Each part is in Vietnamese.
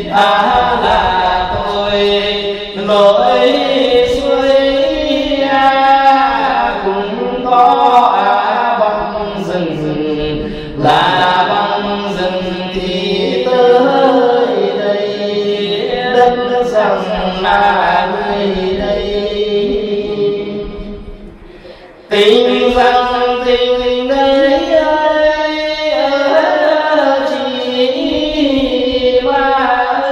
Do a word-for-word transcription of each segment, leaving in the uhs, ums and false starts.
à là tôi nổi suối à, cũng có à băng rừng là băng rừng thì tới đây đất rằng là nơi đây tình rằng tình đây chỉ ba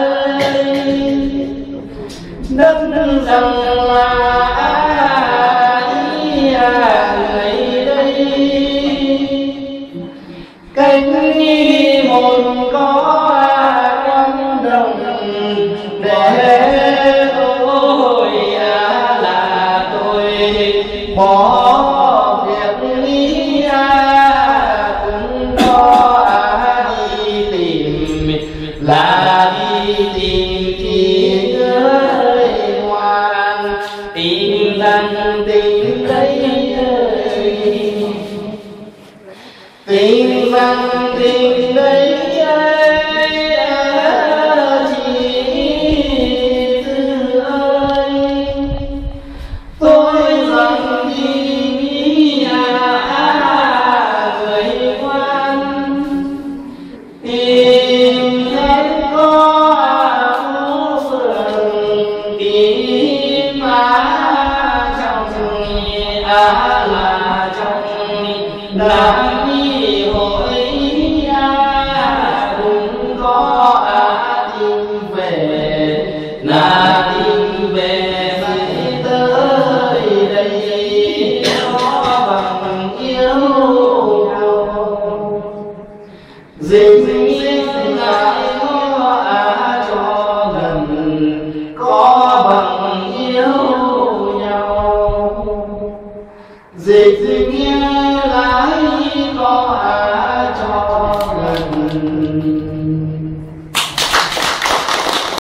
đất rằng là ai người đây cánh nhi một có quan đồng để tôi là tôi bỏ việc lý cũng có đi tìm là đi tìm thì người ngoan tìm rằng tình đây tình rằng tình đây chỉ từ ơi tôi rằng đi người ngoan tìm hết có phố phường tìm mà trong à là trong đám đi hội cũng có à tìm về là tìm về phải tới đây có bằng yêu nhau dình dình lại có à cho gần có bằng yêu nhau dịch